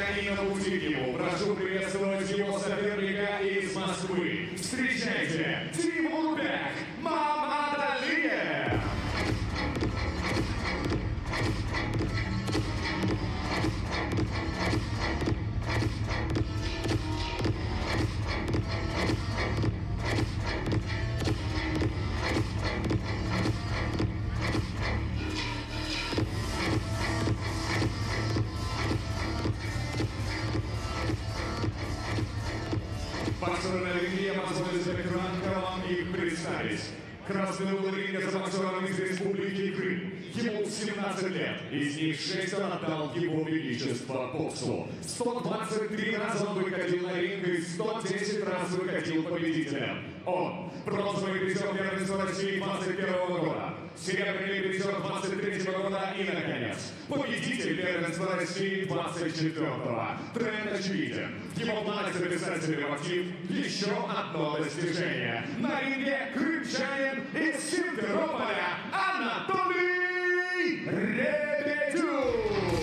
и на пути к нему. Прошу приветствовать его соперника из Москвы. Встречайте, Тимурбек Мамадалиев! Боксеры на ринге, я позволю себе кратко вам их представить. Красный угол ринга за боксером из Республики Крым. Ему 17 лет, из них 6 он отдал его величество боксу. 123 раза он выходил на ринг и 110 раз выходил победителем. Он бронзовый призер первенства России 21 года, серебряный призер 23 года и, наконец, победитель первенства России 24-го. Тренд очевиден. Его власть записать себе в актив еще одно достижение. На ринге крымчанин из Симферополя Анатолий Ребедюк.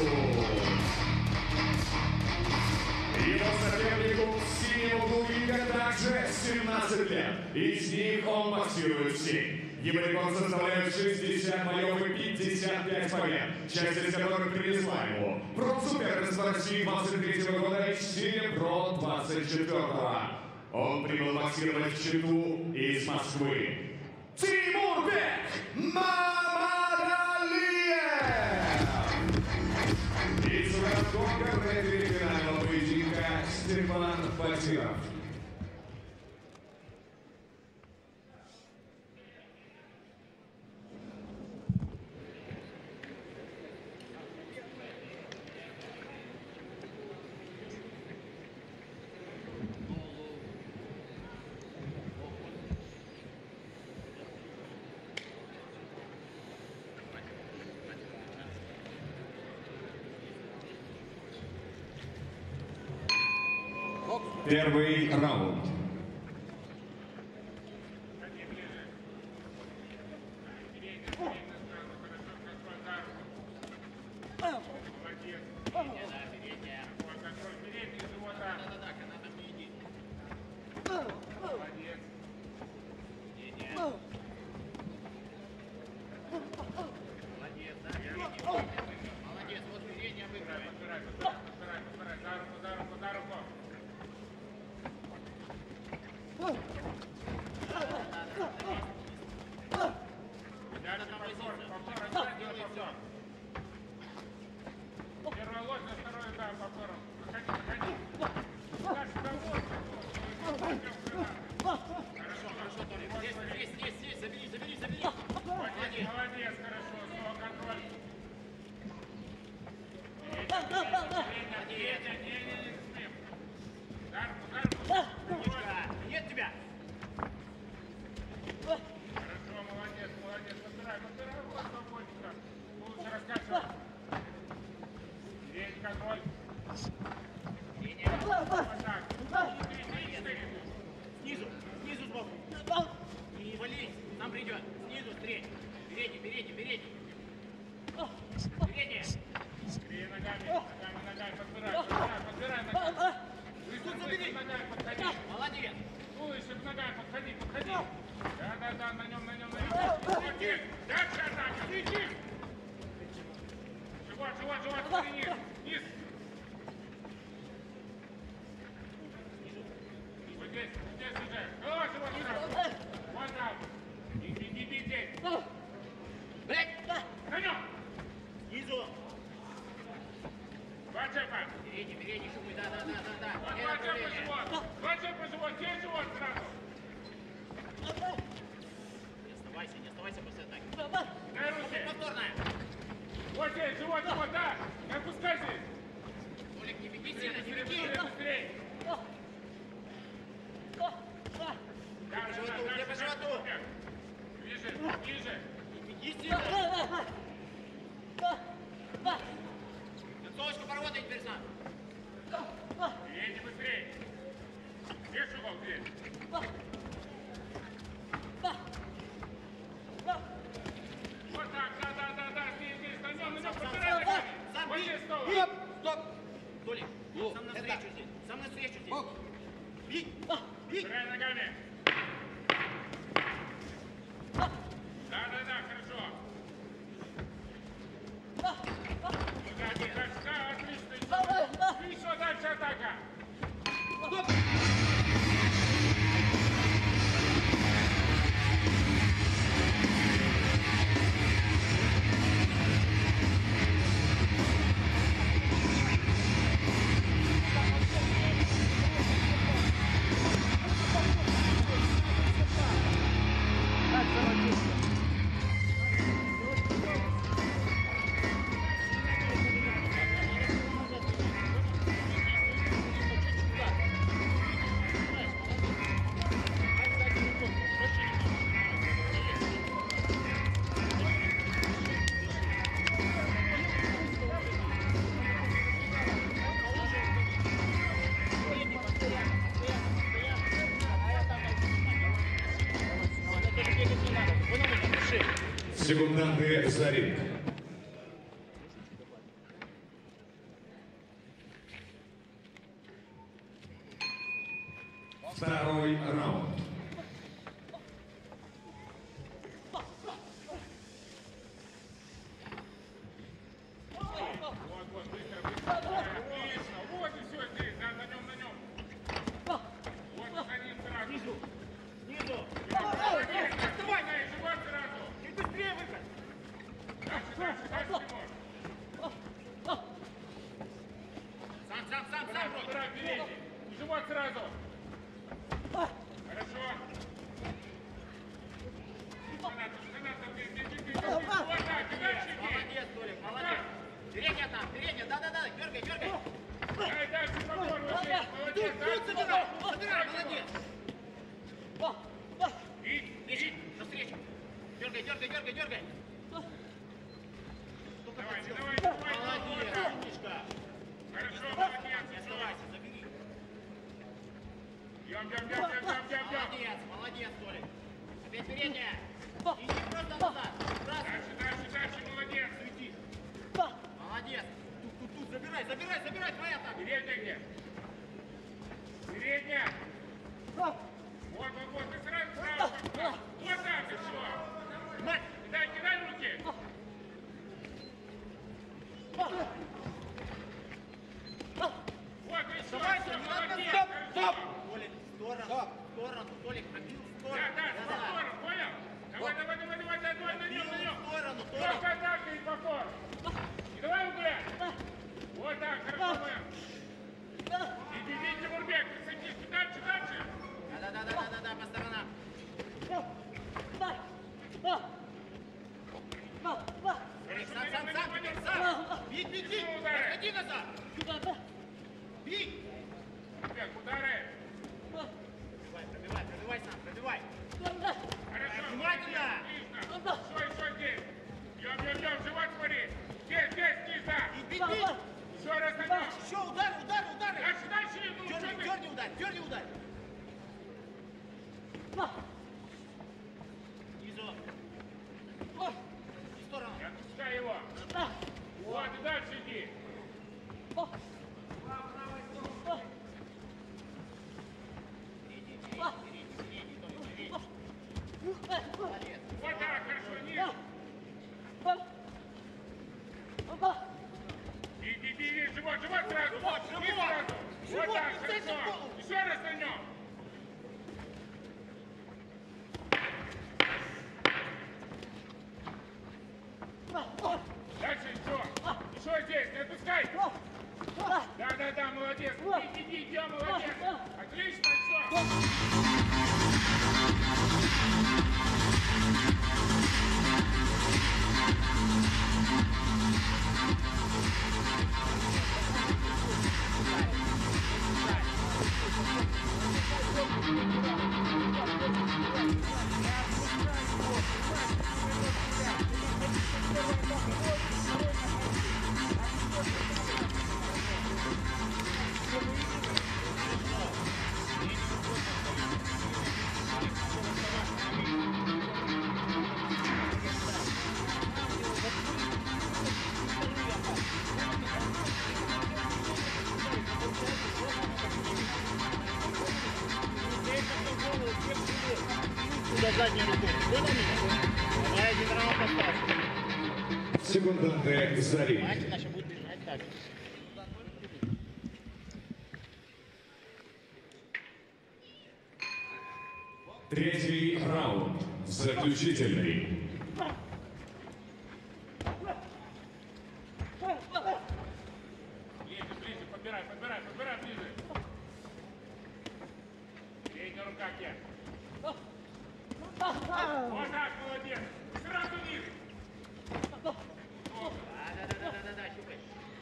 Его сопернику в синем углу ринга также 17 лет. Из них он боксирует 7. Его рекорд составляет 60 боев и 55 побед, часть из которых принесла ему бронзу первенства России 23 года и серебро 24-го. Он прибыл боксировать в Читу из Москвы. Тимурбек Мамадалиев! Из Городка рефери финального поединка Степан Батиров. Первый раунд. Снизу сбоку. Не вались, нам придет. Снизу, передний. Передние. Ногами, подбирай ногами. Выше ногами подходи. Молодец. Выше ногами подходи. Да, на нем. Молодец. Дальше атака. Иди. Живот, низ. Здесь уже. Голова, живот, сразу. Вот так. Иди здесь. На нем. Снизу. Два цепа. Передний шумы, да. Два цепа живот, здесь живот сразу. Не оставайся после атаки. Дай руки. Повторная. Вот здесь, живот, да. Не отпускай здесь. Толик, не беги сильно, не беги. Быстрее. Да, по животу. Ниже. Беги сильно. Концовочку поработай теперь сам. Едь быстрее. Где шугал, где? Вот так, да. Здесь, на нем, подбирай ногами. Вот здесь стол. Стоп. Толик, Играй ногами. Да, хорошо. Да, отлично. И еще дальше атака. Секунданты за ринг. Второй раунд. Живот сразу. Хорошо. Молодец, Толик, молодец. Передняя там, передняя, да, дергай. Дай дальше попор, молодец. Забирай, молодец. Иди, навстречу. Дергай. Давай. Молодец, умничка. Хорошо, молодец. Не оставайся, забери. Бьем. Молодец, Толик. Опять передняя. Иди просто назад. Дальше, молодец. Свети. Молодец. Тут, забирай, твоя так. Передняя где? Передняя. Вот, ты сразу. Вот так, и все. Кидай руки. Вот, и все, молодец. Стоп! Толик, в сторону, Толик, пробил в сторону. Да, в сторону, понял? Давай, на нем. В сторону, Толик. Только атака и покор. И давай угулять. Вот так, хорошо, мэм. Иди, Тимурбек, ты садись. Дальше. Да, по сторонам. Сам. Бей. Отходи назад. Бей. Тимурбек, удары. Пробивай сам. Хорошо. Внимательно. Еще здесь. Бьем, живот смотри. Здесь, низа. Бей. Еще раз на нем. Еще удары. Дальше. Дерни удар. Низу. В сторону. Не отпускай его. Вот, и дальше иди. Вот так, хорошо, низ. Иди, живот сразу. Низ сразу. Вот так, хорошо. Еще раз на нем. Дальше еще здесь, не отпускай. Да, молодец. Иди, молодец. Отлично, все. Сюда заднюю руку. Понял меня? Давай один раунд остался. Секунданты за ринг. Значит, будет бежать так. Третий раунд. Заключительный. Ближе, подбирай ближе. Передняя рука где? Вот так, молодец. Сразу вниз. Да, щупай.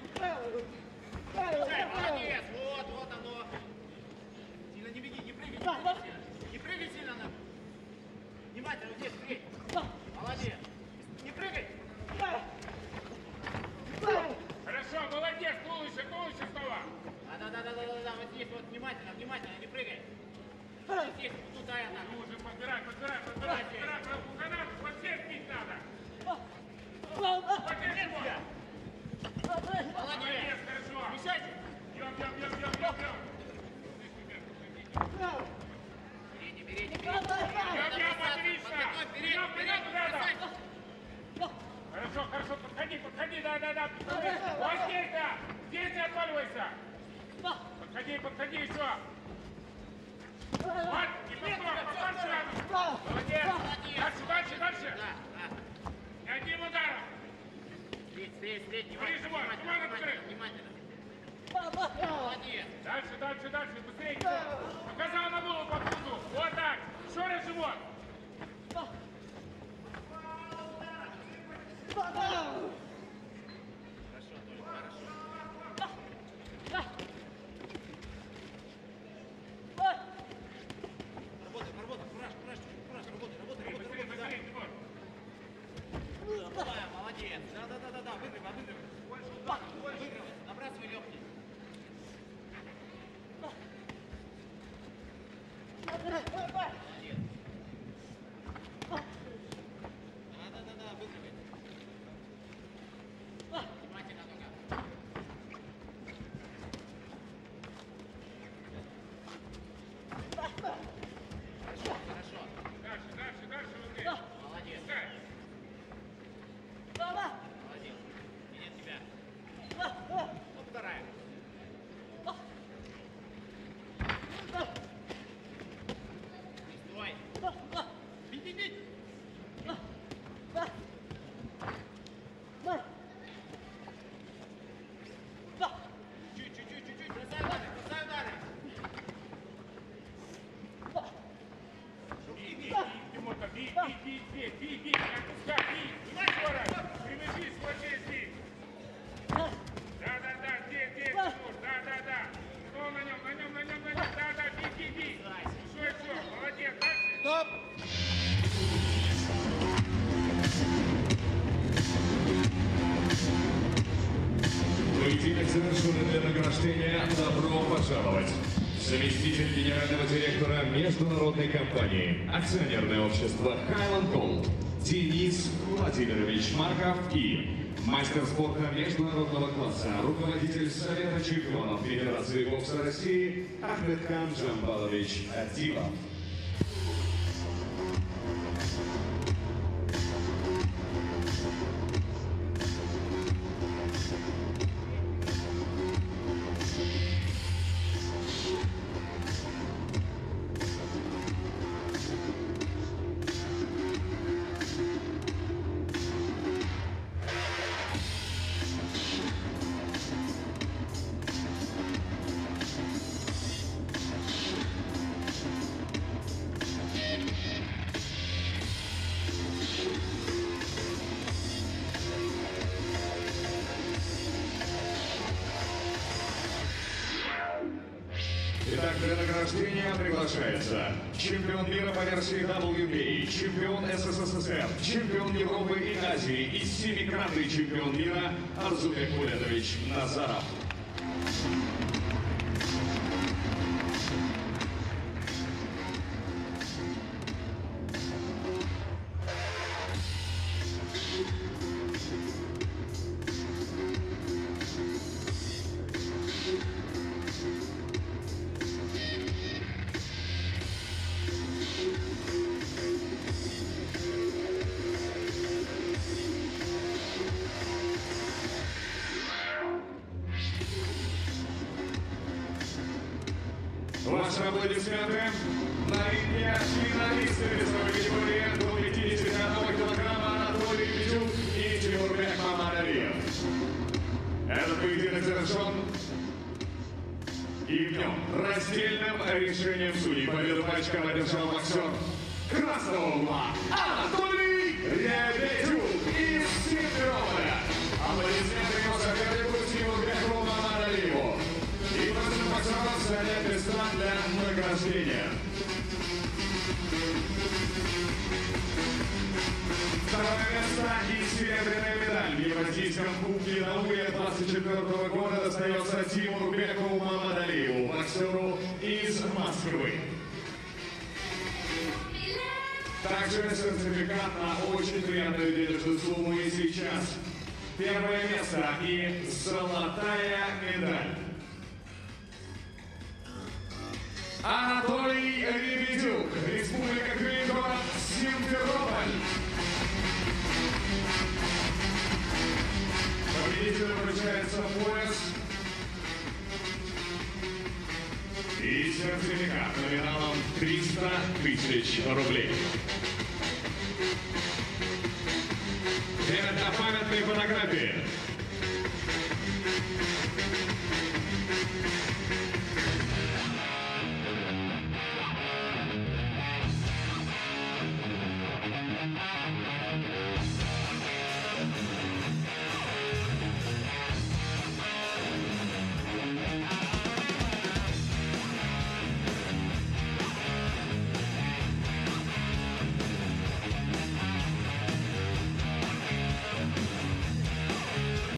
Молодец, вот оно. Сильно не беги, не прыгай сильно. Не прыгай сильно надо. Внимательно, здесь, прыгай. Молодец. Не прыгай. Хорошо, молодец, туловище снова. Да, вот здесь, вот внимательно, не прыгай. Вот здесь, вот туда она. Ну уже подбирай. Канат, вот здесь бить надо. Вот здесь его. Молодец, хорошо. Мешайся. Бьем. Передний. Бьем, отлично. Вперед, рядом. Хорошо, подходи, да. Вот здесь, да. Здесь не отваливайся. Подходи еще. Вот, и побольше рядом. Молодец. Дальше. И одним ударом. Средний. Ближе, внимательно. Молодец. Дальше, быстрее. Показал на голову по кругу. Вот так. Шоры живот. Хорошо, Толик, хорошо. Работай, кураж, работай. Молодец. Да, выигрывай. Набрасывай легкий. Молодец. Да, выигрывай. Внимательно только. Хорошо. Дальше, Андрей. Молодец. Молодец. Нет тебя. Вот вторая. Стой. Бить. Чуть-чуть. Бросай удары. Бей, не отпускай, бей. Еще раз. Привяжись, схватись, бей. Да, здесь, Тимур, да. Снова на нем, да, бей. Еще, молодец, дальше. Стоп. Поединок завершен для награждения. Добро пожаловать. Заместитель генерального директора международной компании, акционерное общество Highland Gold Денис Владимирович Марков и мастер спорта международного класса, руководитель Совета чемпионов Федерации бокса России Ахмедхан Джамбалович Адилов. Итак, для награждения приглашается чемпион мира по версии WBA, чемпион СССР, чемпион Европы и Азии и семикратный чемпион мира Арзубек Булетович Назаров. аплодисменты. На ринге финалисты весовой категории до 51 килограмма Анатолий Лебедюк и Тимурбек Мамадалиев. Этот поединок завершен и в нем раздельным решением судей победу пальчиком одержал боксер красного угла Анатолий Лебедюк из Симферополя. Аплодисменты его сопернику Тимурбеку Мамадалиеву. И просим боксеров занять места для награждения. Второе место и серебряная медаль в Евразийском кубке науки 24 года достается Тимурбеку Мамадалиеву, боксеру из Москвы. Также сертификат на очень приятную денежную сумму и сейчас первое место и золотая медаль. Анатолий Лебедюк, Республика Крым, город Симферополь. Победителю вручается пояс и сертификат номиналом 300 000 рублей.